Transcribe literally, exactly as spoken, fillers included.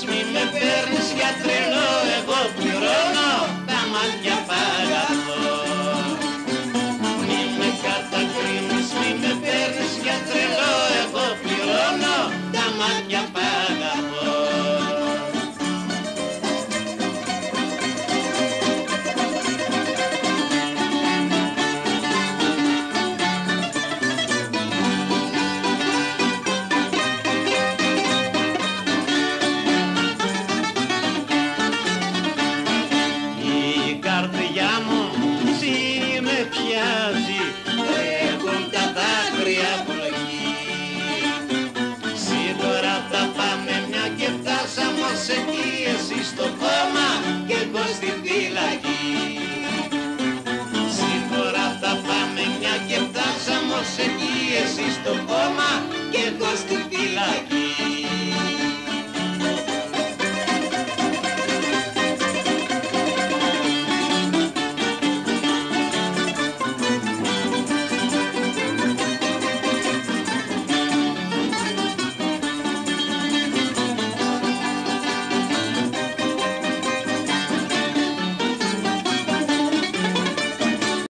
μη με παίρνεις για τρελό, εγώ πληρώνω τα μάτια παγαθώ. Μη με κατακρίνεις, μη με παίρνεις για τρελό, εγώ πληρώνω τα μάτια παγαθώ. Τρέχουν τα δάκρυα πλοκή. Σύντορα θα πάμε μια και φτάσαμε ως εκεί. Εσύ στο κόμμα και εγώ στη φυλακή. Σύντορα θα πάμε μια και φτάσαμε ως εκεί. Εσύ στο κόμμα και εγώ στη φυλακή.